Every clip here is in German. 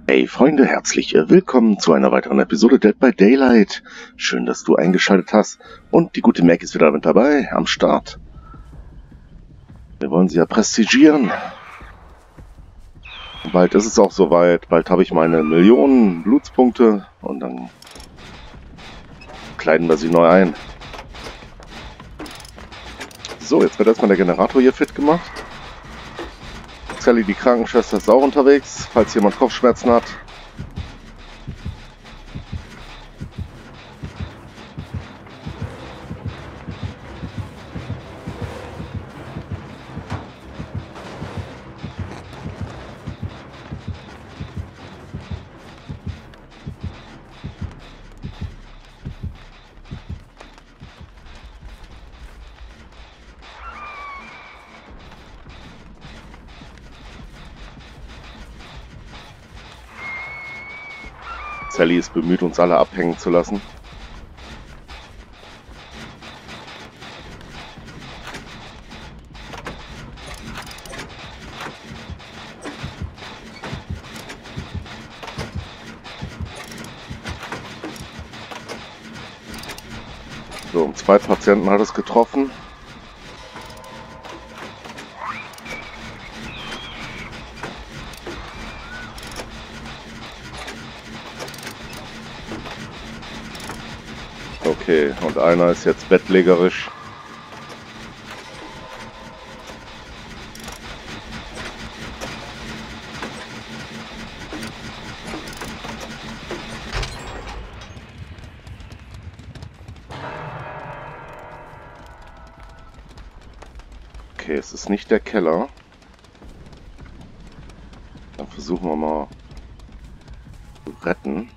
Hey Freunde, herzlich willkommen zu einer weiteren Episode Dead by Daylight. Schön, dass du eingeschaltet hast und die gute Mac ist wieder mit dabei, am Start. Wir wollen sie ja prestigieren. Und bald ist es auch soweit, bald habe ich meine Millionen Blutspunkte und dann kleiden wir sie neu ein. So, jetzt wird erstmal der Generator hier fit gemacht. Sally, die Krankenschwester, ist auch unterwegs, falls jemand Kopfschmerzen hat. Sally ist bemüht, uns alle abhängen zu lassen. So, um 2 Patienten hat es getroffen. Okay, und einer ist jetzt bettlägerisch. Okay, es ist nicht der Keller. Dann versuchen wir mal zu retten.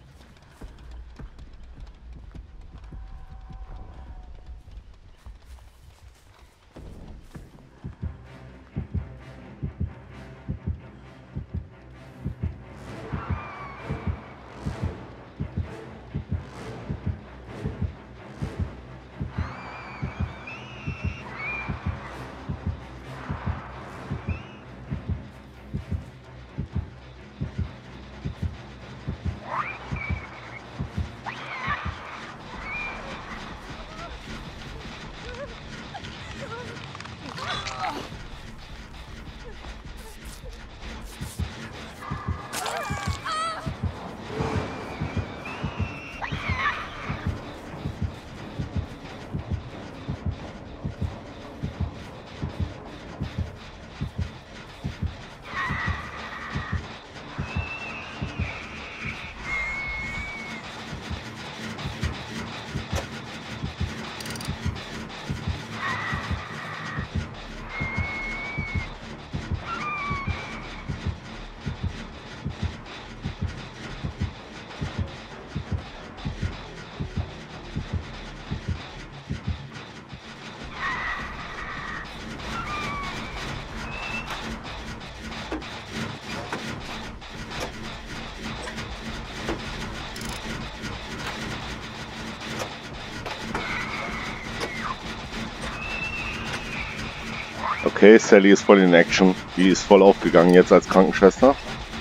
Okay, Sally ist voll in Action. Die ist voll aufgegangen jetzt als Krankenschwester.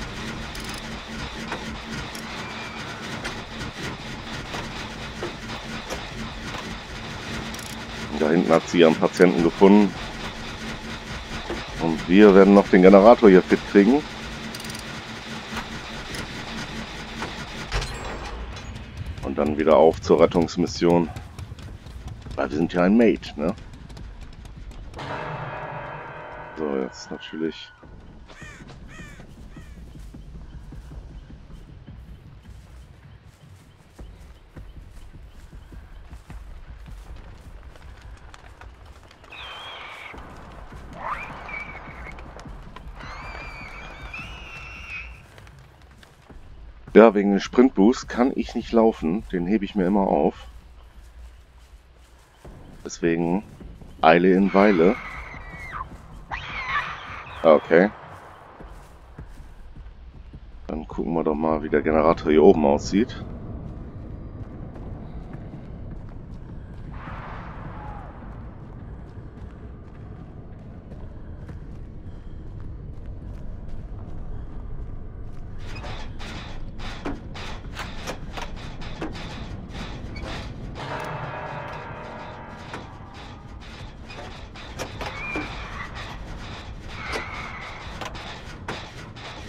Da hinten hat sie ihren Patienten gefunden. Und wir werden noch den Generator hier fit kriegen. Und dann wieder auf zur Rettungsmission. Weil wir sind ja ein Mate, ne? So, jetzt natürlich. Ja, wegen dem Sprintboost kann ich nicht laufen. Den hebe ich mir immer auf. Deswegen Eile in Weile. Okay. Dann gucken wir doch mal, wie der Generator hier oben aussieht.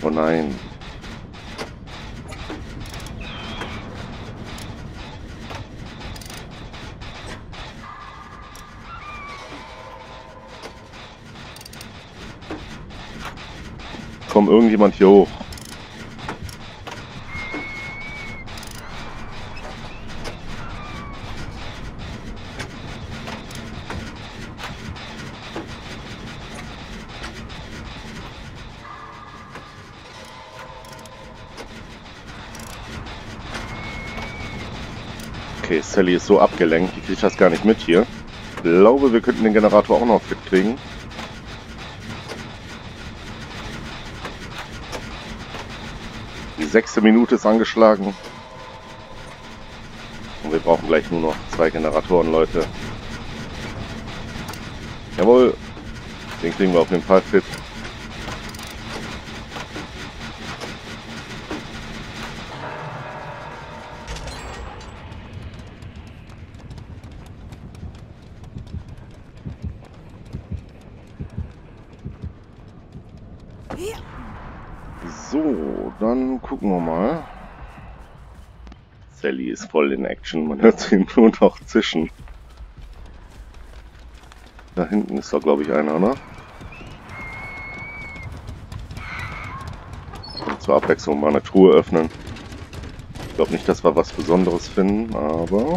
Oh nein. Kommt irgendjemand hier hoch? Okay, Sally ist so abgelenkt, die kriegt das gar nicht mit hier. Ich glaube, wir könnten den Generator auch noch fit kriegen. Die 6. Minute ist angeschlagen. Und wir brauchen gleich nur noch 2 Generatoren, Leute. Jawohl, den kriegen wir auf jeden Fall fit. So, dann gucken wir mal. Sally ist voll in Action, man hört sie nur noch zischen. Da hinten ist doch, glaube ich, einer, ne? Und zur Abwechslung mal eine Truhe öffnen. Ich glaube nicht, dass wir was Besonderes finden, aber...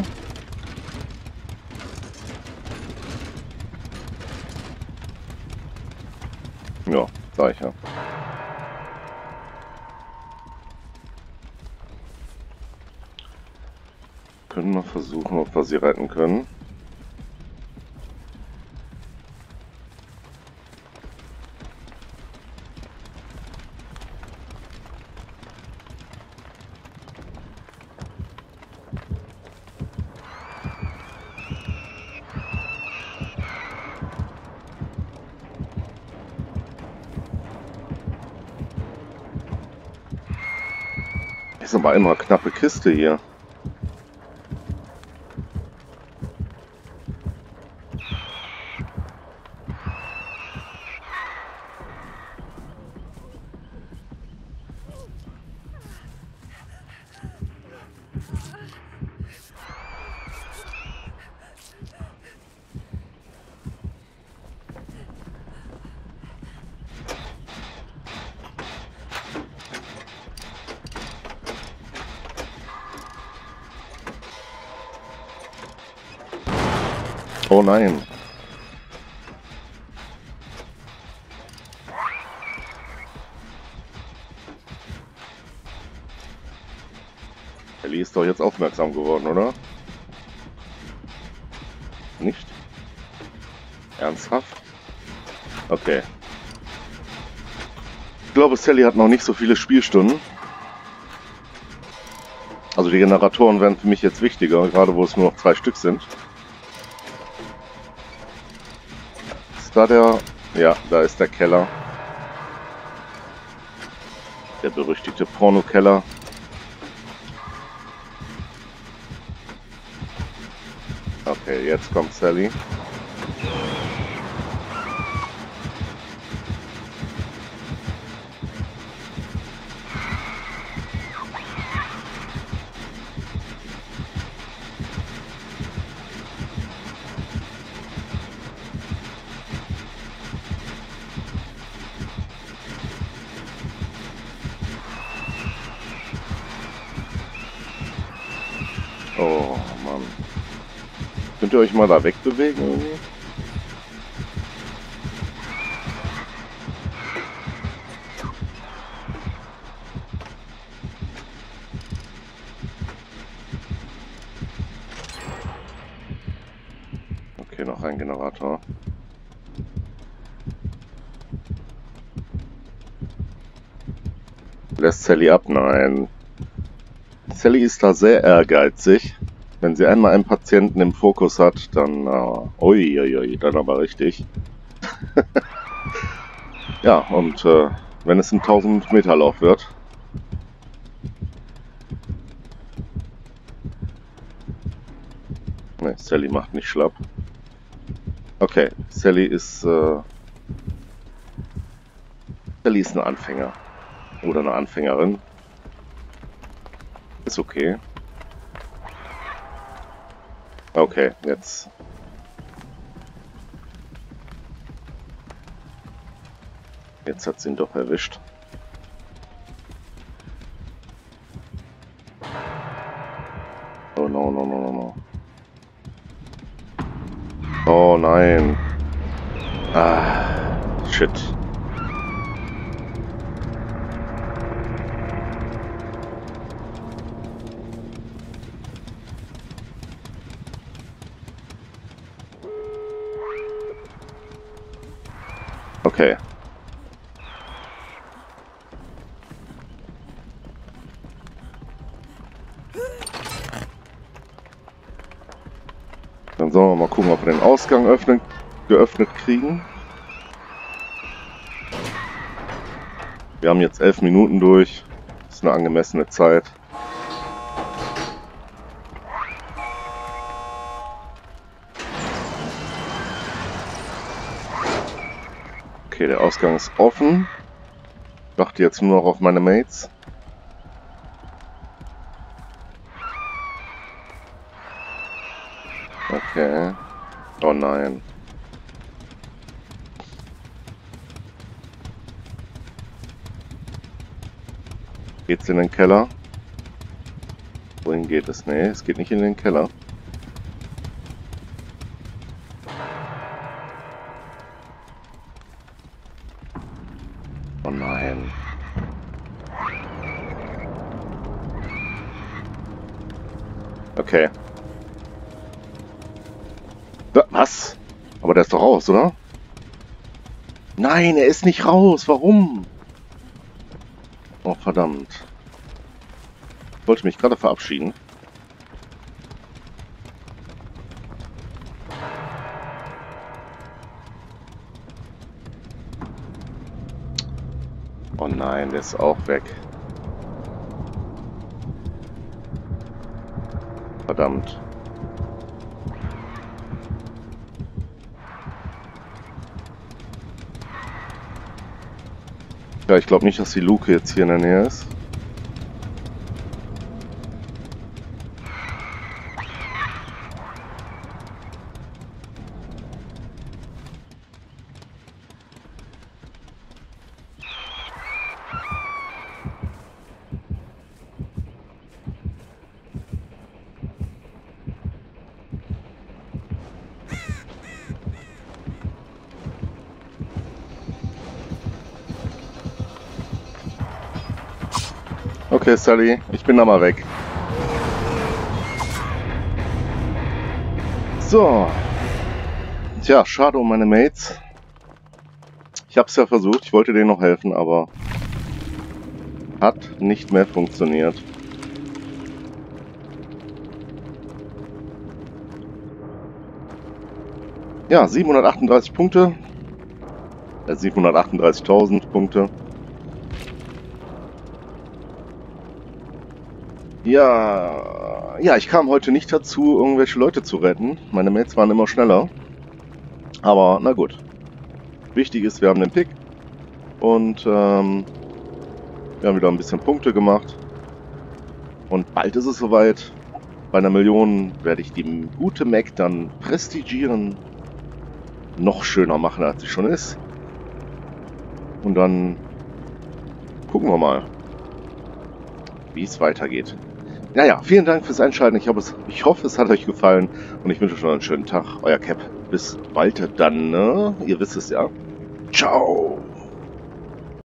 Ja, sag ich ja. Können wir versuchen, ob wir sie retten können. Ist aber immer eine knappe Kiste hier. Oh nein. Ellie ist doch jetzt aufmerksam geworden, oder? Nicht? Ernsthaft? Okay. Ich glaube, Sally hat noch nicht so viele Spielstunden. Also die Generatoren werden für mich jetzt wichtiger, gerade wo es nur noch 2 Stück sind. Ist da der... Ja, da ist der Keller. Der berüchtigte Porno-Keller. Okay, jetzt kommt Sally. Oh Mann. Könnt ihr euch mal da wegbewegen irgendwie? Okay, noch ein Generator. Lässt Sally ab? Nein. Sally ist da sehr ehrgeizig. Wenn sie einmal einen Patienten im Fokus hat, dann... uiuiui, dann aber richtig. Ja, und wenn es ein 1000 Meter Lauf wird... Ne, Sally macht nicht schlapp. Okay, Sally ist ein Anfänger. Oder eine Anfängerin. Ist okay. Okay, jetzt. Jetzt hat sie ihn doch erwischt. Oh no, no, no, no, no. Oh nein. Ah, shit. Okay. Dann sollen wir mal gucken, ob wir den Ausgang geöffnet kriegen. Wir haben jetzt 11 Minuten durch. Das ist eine angemessene Zeit. Okay, der Ausgang ist offen. Ich warte jetzt nur noch auf meine Mates. Okay. Oh nein. Geht's in den Keller? Wohin geht es? Nee, es geht nicht in den Keller. Oh nein. Okay. Was? Aber der ist doch raus, oder? Nein, er ist nicht raus. Warum? Oh, verdammt. Ich wollte mich gerade verabschieden. Oh nein, der ist auch weg. Verdammt. Ja, ich glaube nicht, dass die Luke jetzt hier in der Nähe ist. Okay, Sully, ich bin da mal weg. So. Tja, schade um meine Mates. Ich hab's ja versucht, ich wollte denen noch helfen, aber hat nicht mehr funktioniert. Ja, 738 Punkte. 738.000 Punkte. Ja, ich kam heute nicht dazu, irgendwelche Leute zu retten. Meine Mates waren immer schneller. Aber na gut. Wichtig ist, wir haben den Pick. Und wir haben wieder ein bisschen Punkte gemacht. Und bald ist es soweit. Bei einer Million werde ich die gute Mac dann prestigieren. Noch schöner machen, als sie schon ist. Und dann gucken wir mal, wie es weitergeht. Naja, vielen Dank fürs Einschalten. Ich hoffe, es hat euch gefallen. Und ich wünsche euch noch einen schönen Tag. Euer Cap. Bis bald dann, ne? Ihr wisst es ja. Ciao.